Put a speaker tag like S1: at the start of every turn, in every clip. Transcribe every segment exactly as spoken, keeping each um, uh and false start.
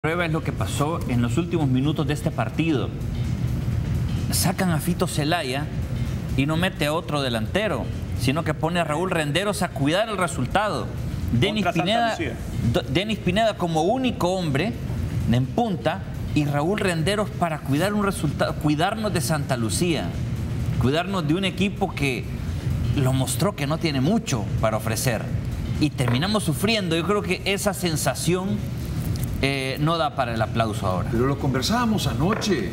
S1: Prueba es lo que pasó en los últimos minutos de este partido. Sacan a Fito Zelaya y no mete a otro delantero, sino que pone a Raúl Renderos a cuidar el resultado. Denis Pineda, Denis Pineda como único hombre en punta y Raúl Renderos para cuidar un resultado, cuidarnos de Santa Lucía, cuidarnos de un equipo que lo mostró que no tiene mucho para ofrecer. Y terminamos sufriendo. Yo creo que esa sensación Eh, no da para el aplauso ahora.
S2: Pero lo conversábamos anoche.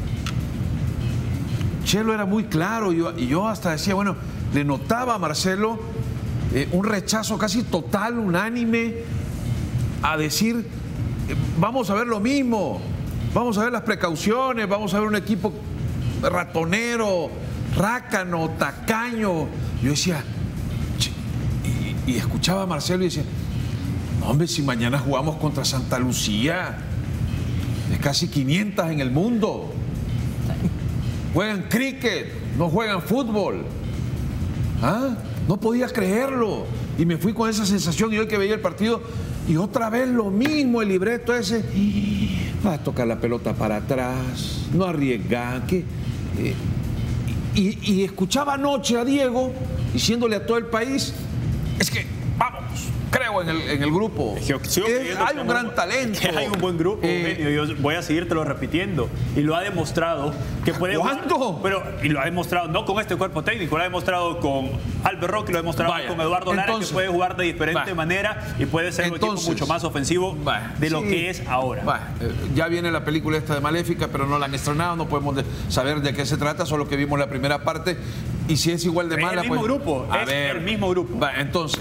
S2: Chelo era muy claro yo, y yo hasta decía, bueno, le notaba a Marcelo eh, un rechazo casi total, unánime, a decir, eh, vamos a ver lo mismo, vamos a ver las precauciones, vamos a ver un equipo ratonero, rácano, tacaño. Yo decía, y, y escuchaba a Marcelo y decía, hombre, si mañana jugamos contra Santa Lucía, es casi quinientas en el mundo. Juegan cricket, no juegan fútbol. ¿Ah? No podía creerlo. Y me fui con esa sensación y hoy que veía el partido, y otra vez lo mismo, el libreto ese. Va a tocar la pelota para atrás, no arriesgar. Que, eh, y, y escuchaba anoche a Diego diciéndole a todo el país, es que vamos. Creo en el, en el grupo. Es que, es, hay un gran talento.
S3: Que hay un buen grupo, eh, Eugenio. Yo voy a seguírtelo repitiendo. Y lo ha demostrado que puede.
S2: ¿Cuándo?
S3: Jugar, pero, y lo ha demostrado no con este cuerpo técnico, lo ha demostrado con Albert Roque, lo ha demostrado vaya, con Eduardo Lara, entonces, que puede jugar de diferente vaya, manera y puede ser entonces, un equipo mucho más ofensivo vaya, de lo sí, que es ahora.
S2: Vaya, eh, ya viene la película esta de Maléfica, pero no la han estrenado, no podemos de, saber de qué se trata, solo que vimos la primera parte. Y si es igual de
S3: es
S2: mala,
S3: el mismo
S2: pues,
S3: grupo,
S2: a
S3: es
S2: ver,
S3: el mismo grupo.
S2: Vaya, entonces.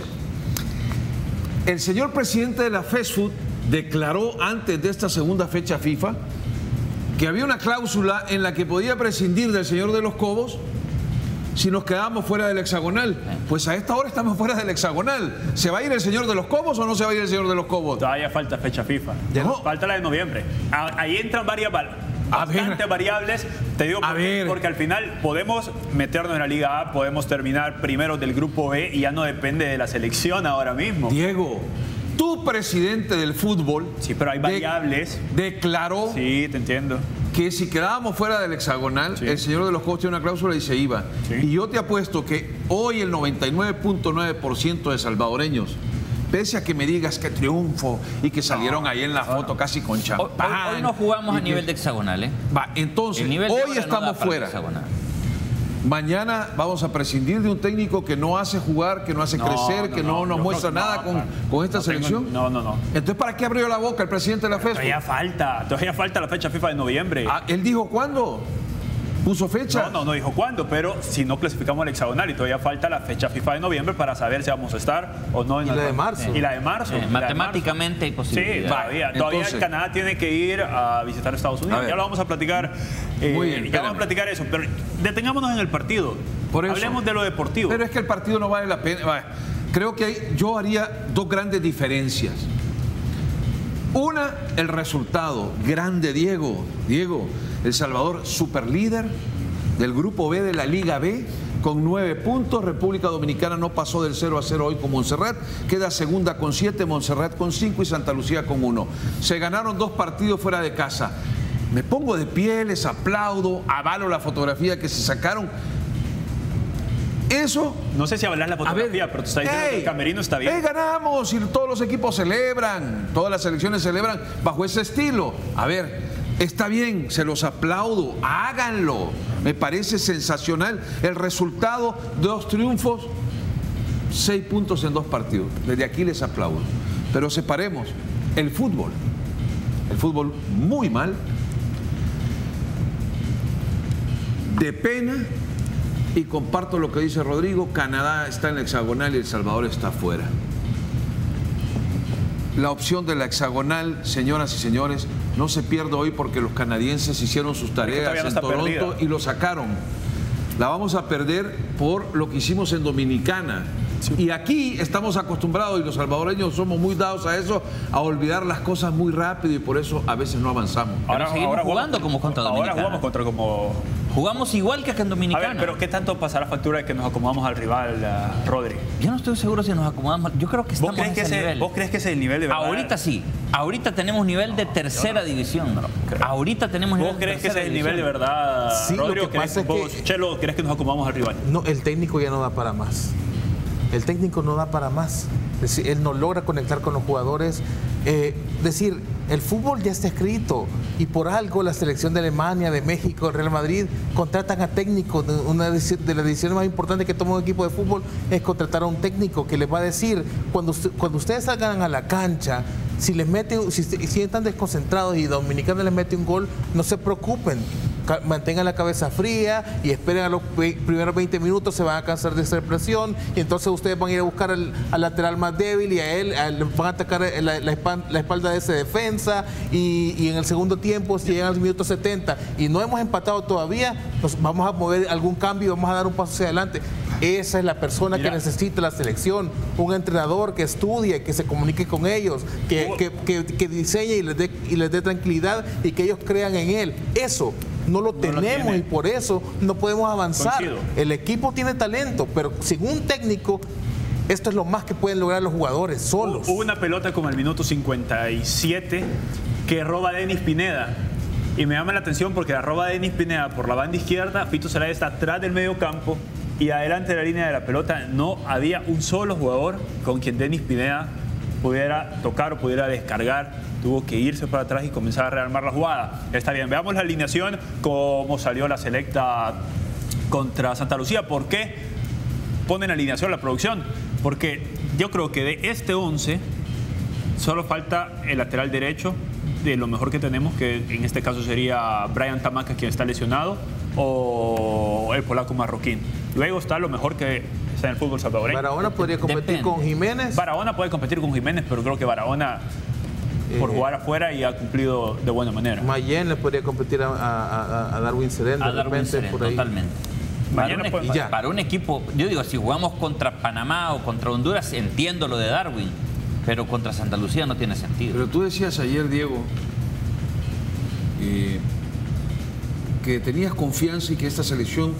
S2: El señor presidente de la FESFUT declaró antes de esta segunda fecha FIFA que había una cláusula en la que podía prescindir del señor de los Cobos si nos quedábamos fuera del hexagonal. Pues a esta hora estamos fuera del hexagonal. ¿Se va a ir el señor de los Cobos o no se va a ir el señor de los Cobos?
S3: Todavía falta fecha FIFA.
S2: No.
S3: Falta la de noviembre. Ahí entran varias bastantes variables. Te digo por qué, porque al final podemos meternos en la Liga A, podemos terminar primero del grupo B y ya no depende de la selección ahora mismo.
S2: Diego, tu presidente del fútbol.
S3: Sí, pero hay variables.
S2: De, declaró.
S3: Sí, te entiendo.
S2: Que si quedábamos fuera del hexagonal, sí, el señor de los Cobos tiene una cláusula y se iba. Sí. Y yo te apuesto que hoy el noventa y nueve punto nueve por ciento de salvadoreños, pese a que me digas que triunfo y que salieron no, ahí en la foto casi con champán.
S1: Hoy, hoy no jugamos a nivel
S2: que...
S1: de hexagonal, ¿eh?
S2: Va, entonces, hoy estamos no fuera. Mañana vamos a prescindir de un técnico que no hace jugar, que no hace no, crecer, no, que no, no nos muestra no, nada con, con esta no selección.
S3: Tengo, no, no, no.
S2: Entonces, ¿para qué abrió la boca el presidente de la FESFUT?
S3: Todavía falta, todavía falta la fecha FIFA de noviembre.
S2: Ah, ¿él dijo cuándo? ¿Puso fecha?
S3: No, no, no dijo cuándo, pero si no clasificamos al hexagonal y todavía falta la fecha FIFA de noviembre para saber si vamos a estar o no. En
S2: y la de marzo.
S3: Y la de marzo.
S1: Sí, matemáticamente hay posibilidad.
S3: Sí, todavía.
S2: Entonces,
S3: todavía Canadá tiene que ir a visitar Estados Unidos. Ya lo vamos a platicar. Eh, Muy bien, ya vamos a platicar eso, pero detengámonos en el partido. Por eso, hablemos de lo deportivo.
S2: Pero es que el partido no vale la pena. Vale. Creo que hay, yo haría dos grandes diferencias. Una, el resultado. Grande, Diego. Diego, El Salvador, superlíder del grupo B de la Liga B, con nueve puntos. República Dominicana no pasó del cero a cero hoy con Montserrat. Queda segunda con siete, Montserrat con cinco y Santa Lucía con uno. Se ganaron dos partidos fuera de casa. Me pongo de pie, les aplaudo, avalo la fotografía que se sacaron. Eso...
S3: No sé si avalas la fotografía,
S2: ver,
S3: pero te está diciendo hey, que el camerino está bien.
S2: Hey, ganamos y todos los equipos celebran, todas las selecciones celebran bajo ese estilo. A ver, está bien, se los aplaudo, háganlo. Me parece sensacional el resultado de dos triunfos, seis puntos en dos partidos. Desde aquí les aplaudo. Pero separemos el fútbol. El fútbol muy mal. De pena. Y comparto lo que dice Rodrigo, Canadá está en la hexagonal y El Salvador está fuera. La opción de la hexagonal, señoras y señores, no se pierde hoy porque los canadienses hicieron sus tareas en Toronto perdida. Y lo sacaron. La vamos a perder por lo que hicimos en Dominicana. Sí. Y aquí estamos acostumbrados, y los salvadoreños somos muy dados a eso, a olvidar las cosas muy rápido, y por eso a veces no avanzamos.
S1: Ahora seguimos ahora jugando jugamos, como contra Dominicana.
S3: Ahora jugamos contra como...
S1: Jugamos igual que acá en Dominicana.
S3: A ver, pero ¿qué tanto pasará factura de que nos acomodamos al rival, uh, Rodri?
S1: Yo no estoy seguro si nos acomodamos. Yo creo que estamos
S3: ¿Vos crees
S1: en ese
S3: que ese,
S1: nivel.
S3: ¿Vos crees que ese es el nivel de verdad?
S1: Ahorita sí. Ahorita tenemos nivel de tercera no, división. No, Ahorita tenemos nivel
S3: ¿Vos
S1: de
S3: crees que ese es el
S1: división.
S3: nivel de verdad,
S4: sí,
S3: Rodri?
S4: Lo que pasa es
S3: vos,
S4: que...
S3: Chelo, ¿crees que nos acomodamos al rival?
S4: No, el técnico ya no da para más. El técnico no da para más. Es decir, él no logra conectar con los jugadores. Eh, decir, el fútbol ya está escrito y por algo la selección de Alemania, de México, el Real Madrid contratan a técnicos. Una de las decisiones más importantes que toma un equipo de fútbol es contratar a un técnico que les va a decir, cuando, cuando ustedes salgan a la cancha, si les mete, si, si están desconcentrados y Dominicana les mete un gol, no se preocupen. Mantengan la cabeza fría y esperen a los primeros veinte minutos, se van a cansar de hacer presión y entonces ustedes van a ir a buscar al, al lateral más débil y a él a, van a atacar la, la, la espalda de ese defensa y, y en el segundo tiempo, si llegan al minuto setenta y no hemos empatado todavía, nos vamos a mover algún cambio y vamos a dar un paso hacia adelante. Esa es la persona Mira. que necesita la selección, un entrenador que estudie, que se comunique con ellos, que, que, que, que diseñe y les dé y les dé tranquilidad y que ellos crean en él. Eso no lo no tenemos lo y por eso no podemos avanzar. Coincido. El equipo tiene talento, pero sin un técnico, esto es lo más que pueden lograr los jugadores solos.
S3: Hubo una pelota como el minuto cincuenta y siete que roba Denis Pineda. Y me llama la atención porque la roba Denis Pineda por la banda izquierda, Fito Zelaya está atrás del medio campo y adelante de la línea de la pelota no había un solo jugador con quien Denis Pineda pudiera tocar o pudiera descargar. Tuvo que irse para atrás y comenzar a rearmar la jugada. Está bien, veamos la alineación, cómo salió la selecta contra Santa Lucía. ¿Por qué ponen alineación la producción? Porque yo creo que de este once solo falta el lateral derecho de lo mejor que tenemos, que en este caso sería Brian Tamaca, quien está lesionado, o el polaco Marroquín. Luego está lo mejor que está en el fútbol salvadoreño.
S4: Barahona podría competir Depende. con Jiménez.
S3: Barahona puede competir con Jiménez, pero creo que Barahona por jugar afuera y ha cumplido de buena manera.
S4: Mayen le podría competir a, a, a Darwin Serén,
S1: a Darwin Serén, por ahí. Totalmente. Para un,
S3: puede,
S1: para, para un equipo, yo digo, si jugamos contra Panamá o contra Honduras, entiendo lo de Darwin, pero contra Santa Lucía no tiene sentido.
S2: Pero tú decías ayer, Diego, eh, que tenías confianza y que esta selección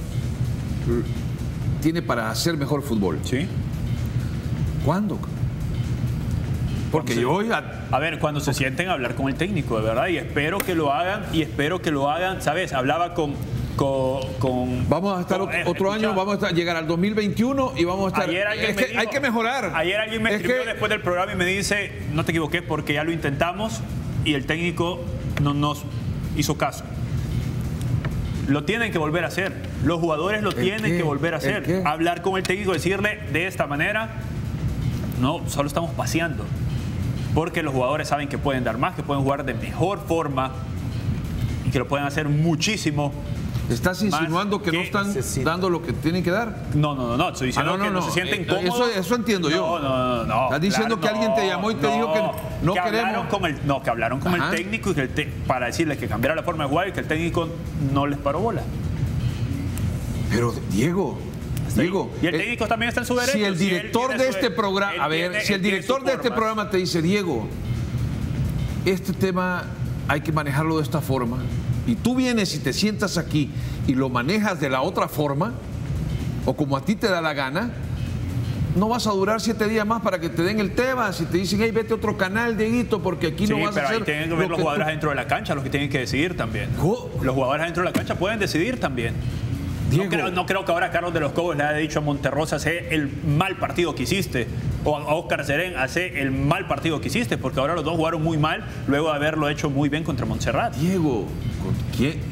S2: tiene para hacer mejor fútbol.
S3: ¿Sí?
S2: ¿Cuándo? Porque yo hoy... A...
S3: a ver, cuando se sienten a hablar con el técnico, de verdad, y espero que lo hagan, y espero que lo hagan, ¿sabes? Hablaba con... Con, con,
S2: vamos a estar con, otro, otro año, vamos a estar, llegar al dos mil veintiuno y vamos a estar...
S3: Es
S2: que
S3: dijo,
S2: hay que mejorar.
S3: Ayer alguien me
S2: es
S3: escribió
S2: que...
S3: después del programa y me dice, no te equivoques porque ya lo intentamos y el técnico no nos hizo caso. Lo tienen que volver a hacer. Los jugadores lo tienen qué? que volver a hacer. Hablar con el técnico, decirle de esta manera, no, solo estamos paseando. Porque los jugadores saben que pueden dar más, que pueden jugar de mejor forma y que lo pueden hacer muchísimo.
S2: ¿Estás insinuando que, que no están dando lo que tienen que dar?
S3: No, no, no, no. Estoy diciendo ah, no, no, que no, no se sienten
S2: eh,
S3: cómodos.
S2: Eso, eso entiendo
S3: no,
S2: yo.
S3: No, no, no.
S2: Estás diciendo claro, que alguien te llamó y te no, dijo que no
S3: que
S2: queremos.
S3: Con el, no, que hablaron con Ajá. el técnico y que el te, para decirles que cambiara la forma de jugar y que el técnico no les paró bola.
S2: Pero, Diego...
S3: Sí.
S2: Diego,
S3: y el técnico eh, también está en su derecho.
S2: Si el director si de este programa, a ver, tiene, si el director de este programa te dice, Diego, este tema hay que manejarlo de esta forma, y tú vienes y te sientas aquí y lo manejas de la otra forma, o como a ti te da la gana, no vas a durar siete días más para que te den el tema. Si te dicen, hey, vete a otro canal, Dieguito, porque aquí sí, no vas a hacer...
S3: Sí, pero ahí tienen que ver los jugadores tú... adentro de la cancha, los que tienen que decidir también. ¿Cómo? Los jugadores adentro de la cancha pueden decidir también. No creo, no creo que ahora Carlos de los Cobos le haya dicho a Monterrosa, hace el mal partido que hiciste, o a Óscar Serén, hace el mal partido que hiciste, porque ahora los dos jugaron muy mal luego de haberlo hecho muy bien contra Montserrat.
S2: Diego, ¿con quién?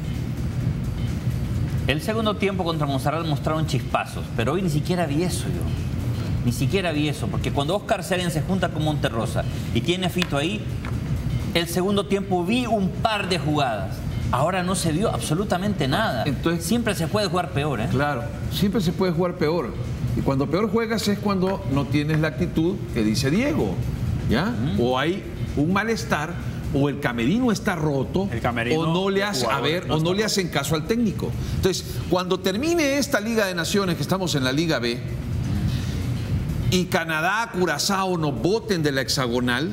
S1: El segundo tiempo contra Montserrat mostraron chispazos, pero hoy ni siquiera vi eso yo. Ni siquiera vi eso, porque cuando Óscar Serén se junta con Monterrosa y tiene a Fito ahí, el segundo tiempo vi un par de jugadas. Ahora no se vio absolutamente nada. Entonces, siempre se puede jugar peor, ¿eh?
S2: Claro, siempre se puede jugar peor. Y cuando peor juegas es cuando no tienes la actitud que dice Diego, ¿ya? Uh-huh. O hay un malestar, o el camerino está roto,
S3: el camerino,
S2: o no le hace, a ver, no o no le hacen caso al técnico. Entonces, cuando termine esta Liga de Naciones, que estamos en la Liga B, y Canadá, Curazao nos boten de la hexagonal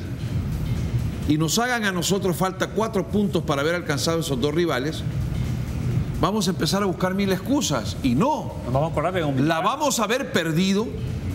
S2: y nos hagan a nosotros falta cuatro puntos para haber alcanzado esos dos rivales, vamos a empezar a buscar mil excusas. Y no,
S3: Nos vamos a acordar de un...
S2: la vamos a haber perdido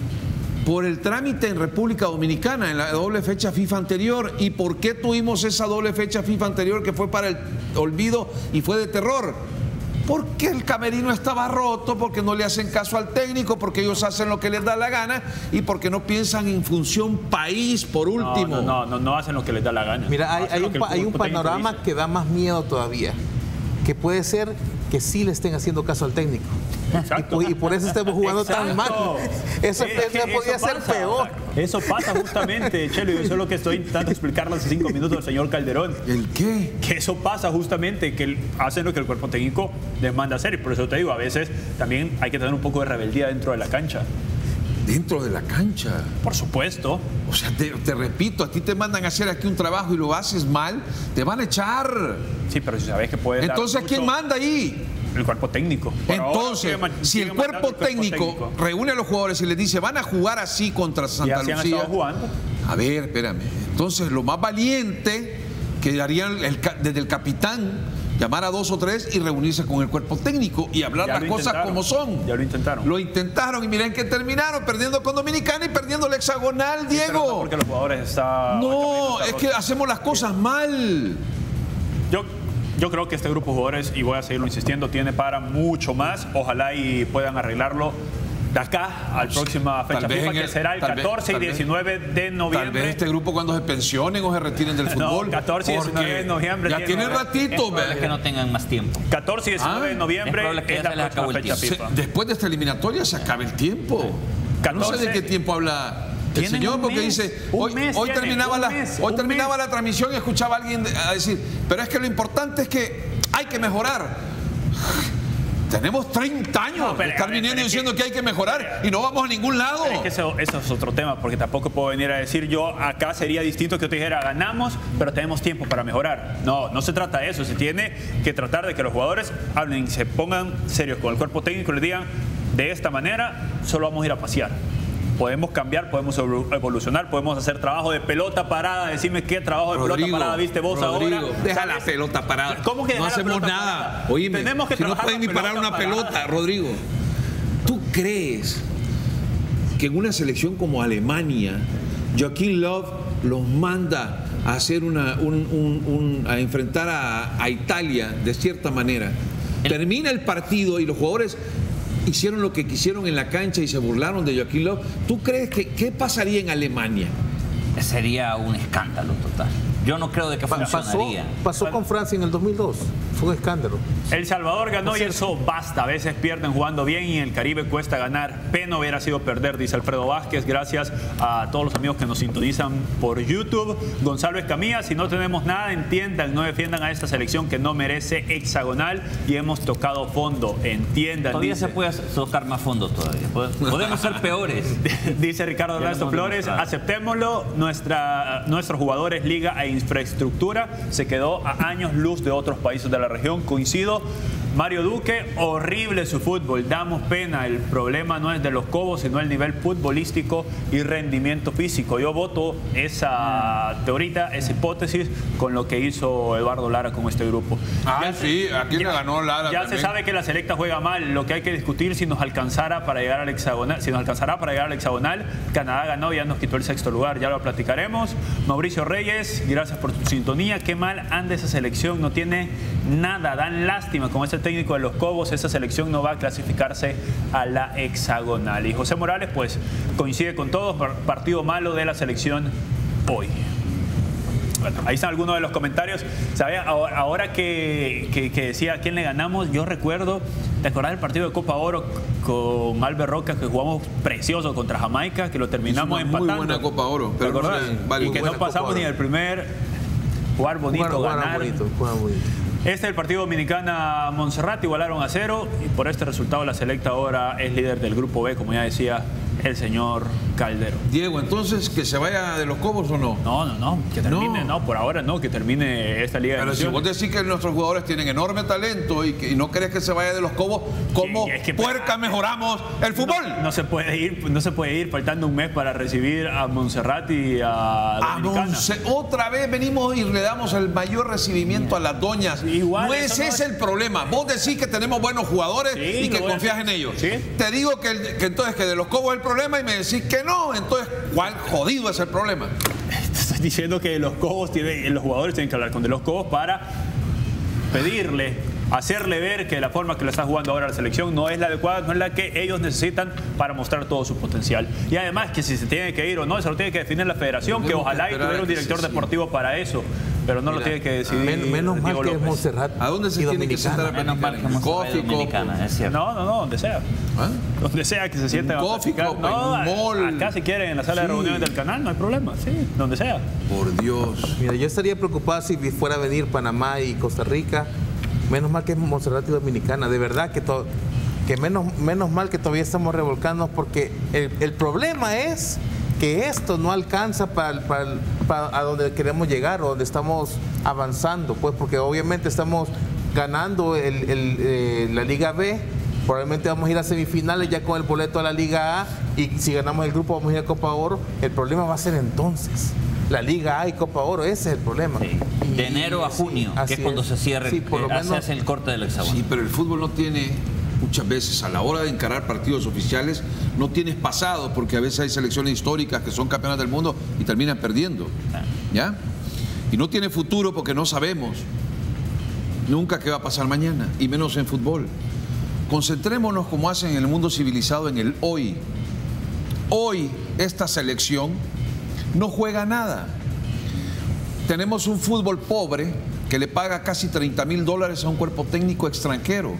S2: por el trámite en República Dominicana, en la doble fecha FIFA anterior. ¿Y por qué tuvimos esa doble fecha FIFA anterior que fue para el olvido y fue de terror? Porque el camerino estaba roto, porque no le hacen caso al técnico, porque ellos hacen lo que les da la gana y porque no piensan en función país, por último.
S3: No, no, no, no hacen lo que les da la gana.
S4: Mira, hay,
S3: Hacen
S4: hay
S3: lo
S4: un,
S3: que el
S4: pa- hay un
S3: cuerpo técnico
S4: panorama
S3: dice.
S4: que da más miedo todavía, que puede ser que sí le estén haciendo caso al técnico.
S3: Exacto.
S4: Y, por- y por eso estemos jugando tan
S3: Exacto.
S4: mal. Eso,
S3: Es que
S4: eso podía
S3: eso
S4: ser
S3: pasa.
S4: peor.
S3: Eso pasa justamente, Chelo, y eso es lo que estoy intentando explicarle hace cinco minutos al señor Calderón.
S2: ¿El qué?
S3: Que eso pasa justamente, que hacen lo que el cuerpo técnico les manda hacer. Y por eso te digo, a veces también hay que tener un poco de rebeldía dentro de la cancha.
S2: Dentro de la cancha.
S3: Por supuesto.
S2: O sea, te, te repito, a ti te mandan a hacer aquí un trabajo y lo haces mal, te van a echar.
S3: Sí, pero si sabes que puede dar
S2: Entonces,
S3: mucho,
S2: ¿quién manda ahí?
S3: el cuerpo técnico. Por ahora
S2: Entonces,
S3: sigue man-
S2: si
S3: sigue
S2: el
S3: mandando
S2: cuerpo técnico reúne a los jugadores y les dice, van a jugar así contra
S3: Y
S2: Santa
S3: así han
S2: Lucía.
S3: estado jugando.
S2: A ver, espérame. Entonces, lo más valiente que harían el ca- desde el capitán, llamar a dos o tres y reunirse con el cuerpo técnico y hablar
S3: Ya
S2: las
S3: lo
S2: cosas
S3: intentaron.
S2: como son.
S3: Ya lo intentaron.
S2: Lo intentaron y miren que terminaron perdiendo con Dominicana y perdiendo el hexagonal,
S3: Pero no
S2: Diego.
S3: porque los jugadores están...
S2: No,
S3: el
S2: es
S3: campeonato
S2: que
S3: está
S2: hacemos las cosas mal.
S3: Yo, yo creo que este grupo de jugadores, y voy a seguirlo insistiendo, tiene para mucho más. Ojalá y puedan arreglarlo de acá al próxima fecha
S2: Tal vez
S3: FIFA,
S2: en
S3: que
S2: el-
S3: será el
S2: tal vez-
S3: catorce y
S2: tal vez-
S3: diecinueve de noviembre.
S2: Tal vez este grupo cuando se pensionen o se retiren del
S3: No,
S2: fútbol.
S3: catorce y diecinueve
S2: porque
S3: de noviembre
S2: Ya
S3: tiene-
S2: tienen
S1: Es
S2: ratito.
S1: probable
S2: ve.
S1: que no tengan más tiempo.
S3: catorce y diecinueve de
S2: Ah,
S3: noviembre
S1: es probable que
S3: es
S1: ya
S3: la
S1: se les
S3: próxima
S1: acabó el
S3: fecha
S2: Se-
S3: FIFA.
S2: después de esta eliminatoria se acaba el tiempo. No sé de qué tiempo habla el
S3: Tienen
S2: señor,
S3: un
S2: porque
S3: mes,
S2: dice,
S3: un
S2: hoy,
S3: mes
S2: hoy
S3: tienen,
S2: terminaba,
S3: un
S2: la,
S3: mes,
S2: hoy
S3: un
S2: terminaba
S3: mes.
S2: la transmisión y escuchaba a alguien de- a decir, pero es que lo importante es que hay que mejorar. Tenemos treinta años
S3: No, pero,
S2: de estar
S3: a ver,
S2: viniendo
S3: pero es
S2: diciendo que,
S3: que-
S2: hay que mejorar y no vamos a ningún lado.
S3: Es que eso, eso es otro tema, porque tampoco puedo venir a decir yo acá sería distinto que yo te dijera ganamos, pero tenemos tiempo para mejorar. No, no se trata de eso. Se tiene que tratar de que los jugadores hablen, se pongan serios con el cuerpo técnico y les digan de esta manera solo vamos a ir a pasear. Podemos cambiar, podemos evolu- evolucionar, podemos hacer trabajo de pelota parada. Decime qué trabajo de
S2: Rodrigo,
S3: pelota parada viste vos
S2: Rodrigo,
S3: ahora.
S2: deja la
S3: ¿Sabes?
S2: pelota parada.
S3: ¿Cómo que
S2: no
S3: dejar la
S2: hacemos
S3: pelota
S2: nada?
S3: parada?
S2: Oíme,
S3: Tenemos que
S2: si no
S3: trabajar
S2: pueden
S3: la
S2: ni parar
S3: pelota
S2: una
S3: parada.
S2: pelota, Rodrigo. ¿Tú crees que en una selección como Alemania, Joaquín Löw los manda a hacer una, un- un- un- a enfrentar a, a Italia de cierta manera? Termina el partido y los jugadores hicieron lo que quisieron en la cancha y se burlaron de Joaquín Löw. ¿Tú crees que qué pasaría en Alemania?
S1: Sería un escándalo total. Yo no creo de que
S4: Pa- Pasó,
S1: funcionaría.
S4: pasó con Francia en el dos mil dos. Fue un escándalo.
S3: El Salvador ganó y eso basta. A veces pierden jugando bien y en el Caribe cuesta ganar. Pena hubiera sido perder, dice Alfredo Vázquez. Gracias a todos los amigos que nos sintonizan por YouTube. Gonzalo Escamilla, si no tenemos nada, entiendan, no defiendan a esta selección que no merece hexagonal y hemos tocado fondo. Entiendan,
S1: Todavía
S3: dice.
S1: se puede tocar más fondo todavía. Podemos ser peores.
S3: Dice Ricardo
S1: Ya lo
S3: Ernesto
S1: hemos
S3: Flores,
S1: demostrado.
S3: aceptémoslo, nuestra, nuestros jugadores, liga e infraestructura se quedó a años luz de otros países de la región. Coincido. Mario Duque, horrible su fútbol, damos pena. El problema no es de los Cobos, sino el nivel futbolístico y rendimiento físico. Yo voto esa teoría, esa hipótesis con lo que hizo Eduardo Lara con este grupo.
S2: Ah,
S3: Ya
S2: sí, aquí le ganó Lara
S3: Ya
S2: también.
S3: se sabe que la selecta juega mal. Lo que hay que discutir si nos alcanzara para llegar al hexagonal, si nos alcanzará para llegar al hexagonal. Canadá ganó y ya nos quitó el sexto lugar. Ya lo platicaremos. Mauricio Reyes, gracias por tu sintonía. Qué mal anda esa selección. No tiene nada. Dan lástima con ese técnico de los Cobos. Esa selección no va a clasificarse a la hexagonal. Y José Morales, pues, coincide con todos. Partido malo de la selección hoy. Bueno, ahí están algunos de los comentarios. ¿Sabes? Ahora, ahora que, que, que decía a quién le ganamos, yo recuerdo, ¿te acordás del partido de Copa Oro con Albert Roca que jugamos precioso contra Jamaica, que lo terminamos
S2: Hizo una muy
S3: empatando?
S2: buena Copa Oro,
S3: ¿Te
S2: pero no
S3: acordás?
S2: le- vale,
S3: y que no
S4: buena Copa
S3: pasamos
S4: Oro.
S3: ni el primer jugar bonito,
S4: Jugaron- jugaron
S3: ganar.
S4: bonito, jugaron bonito.
S3: Este es el partido Dominicana Montserrat, igualaron a cero y por este resultado la selecta ahora es líder del grupo B, como ya decía el señor Calderón.
S2: Diego, entonces, ¿que se vaya de los Cobos o no?
S3: No, no, no, que termine, no,
S2: No.
S3: por ahora no, que termine esta Liga de
S2: Pero si
S3: Naciones.
S2: vos decís que nuestros jugadores tienen enorme talento y, que, y no querés que se vaya de los Cobos, ¿cómo
S3: Sí, es que-
S2: puerca mejoramos el fútbol?
S3: No, no se puede ir, no se puede ir faltando un mes para recibir a Montserrat y a
S2: A
S3: Dominicana.
S2: Monse- otra vez venimos y le damos el mayor recibimiento a las doñas.
S3: Igual,
S2: no
S3: eso
S2: ese
S3: no
S2: es
S3: es-
S2: el problema. Vos decís que tenemos buenos jugadores
S3: Sí,
S2: y que
S3: lo voy a
S2: confías
S3: hacer.
S2: en ellos.
S3: Sí.
S2: Te digo que, el- que entonces que de los Cobos es el problema y me decís que no. Entonces, ¿cuál jodido es el problema?
S3: Te estoy diciendo que los Cobos tienen, los jugadores tienen que hablar con de los Cobos para pedirle, hacerle ver que la forma que lo está jugando ahora la selección no es la adecuada, no es la que ellos necesitan para mostrar todo su potencial. Y además que si se tiene que ir o no, eso lo tiene que definir la federación, que
S2: Tenemos que
S3: ojalá y
S2: esperar
S3: tuviera
S2: a
S3: un
S2: que
S3: director
S2: se
S3: deportivo para eso, pero no lo
S2: Mira,
S3: tiene que decidir
S4: Men- menos mal
S3: Diego
S4: que es
S3: López.
S4: Montserrat
S2: ¿A dónde se
S4: y
S2: tiene que sentar a
S4: Dominicana.
S1: Menos mal que
S2: platicar?
S1: Monserrat es dominicana, es cierto.
S3: No, no, no, donde sea.
S2: ¿Ah?
S3: Donde sea que se sienten a
S2: coffee
S3: platicar.
S2: cup,
S3: No,
S2: en un mall.
S3: acá si quieren en la sala de
S2: Sí.
S3: reuniones del canal, no hay problema, sí, donde sea.
S2: Por Dios.
S4: Mira, yo estaría preocupado si fuera a venir Panamá y Costa Rica. Menos mal que es Montserrat y Dominicana. De verdad que, to- que menos, menos mal que todavía estamos revolcándonos porque el, el problema es que esto no alcanza para, para- para a donde queremos llegar o donde estamos avanzando. Pues porque obviamente estamos ganando el- el, eh, la Liga B. Probablemente vamos a ir a semifinales ya con el boleto a la Liga A y si ganamos el grupo vamos a ir a Copa Oro. El problema va a ser entonces la Liga A y Copa Oro, ese es el problema.
S1: Sí. De
S4: Y-
S1: enero a
S4: sí,
S1: junio, que
S4: así
S1: es cuando
S4: es.
S1: se cierra,
S4: Sí,
S1: el-
S4: por lo
S1: eh, se
S4: menos-
S1: hace el corte del hexágono.
S2: Sí, pero el fútbol no tiene, muchas veces, a la hora de encarar partidos oficiales, no tienes pasado, porque a veces hay selecciones históricas que son campeonas del mundo y terminan perdiendo. ¿Ya? Y no tiene futuro porque no sabemos nunca qué va a pasar mañana, y menos en fútbol. Concentrémonos, como hacen en el mundo civilizado, en el hoy. Hoy esta selección no juega nada. Tenemos un fútbol pobre que le paga casi treinta mil dólares a un cuerpo técnico extranjero.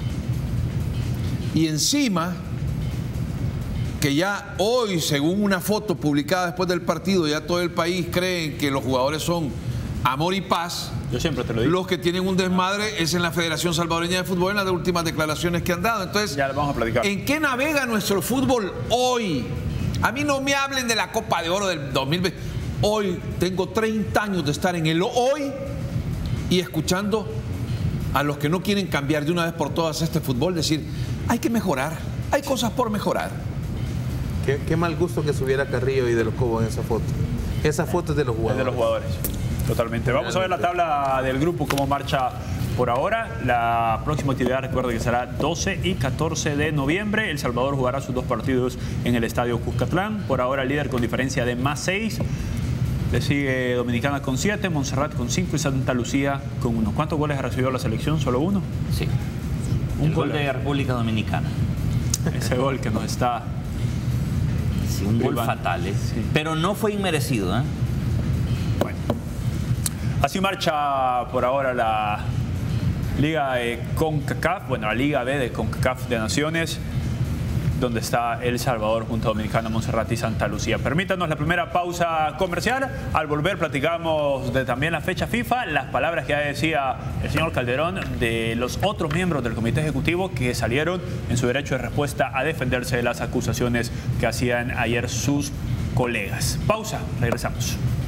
S2: Y encima, que ya hoy, según una foto publicada después del partido, ya todo el país cree que los jugadores son amor y paz.
S3: Yo siempre te lo digo.
S2: Los que tienen un desmadre es en la Federación Salvadoreña de Fútbol, en las últimas declaraciones que han dado. Entonces,
S3: Ya lo vamos a platicar.
S2: ¿en qué navega nuestro fútbol hoy? A mí no me hablen de la Copa de Oro del dos mil veinte. Hoy tengo treinta años de estar en el hoy y escuchando a los que no quieren cambiar de una vez por todas este fútbol decir, hay que mejorar, hay cosas por mejorar.
S4: Qué, qué mal gusto que subiera Carrillo y de los Cobos en esa foto. Esa foto es de los
S3: Es
S4: jugadores.
S3: de los jugadores. Totalmente. Vamos a ver la tabla del grupo, cómo marcha por ahora. La próxima actividad, recuerden que será doce y catorce de noviembre. El Salvador jugará sus dos partidos en el Estadio Cuscatlán. Por ahora líder con diferencia de más seis. Le sigue Dominicana con siete, Montserrat con cinco y Santa Lucía con uno. ¿Cuántos goles ha recibido la selección? ¿Solo uno?
S1: Sí.
S3: Un
S1: El gol
S3: gol.
S1: de República Dominicana.
S3: Ese gol que nos está...
S1: Sí, un gol
S3: Iván.
S1: fatal, ¿eh?
S3: Sí.
S1: Pero no fue inmerecido, ¿eh?
S3: Bueno. Así marcha por ahora la Liga de CONCACAF, bueno, la Liga B de CONCACAF de Naciones, donde está El Salvador junto a Dominicana, Montserrat y Santa Lucía. Permítanos la primera pausa comercial. Al volver platicamos de también la fecha FIFA, las palabras que ya decía el señor Calderón de los otros miembros del Comité Ejecutivo que salieron en su derecho de respuesta a defenderse de las acusaciones que hacían ayer sus colegas. Pausa, regresamos.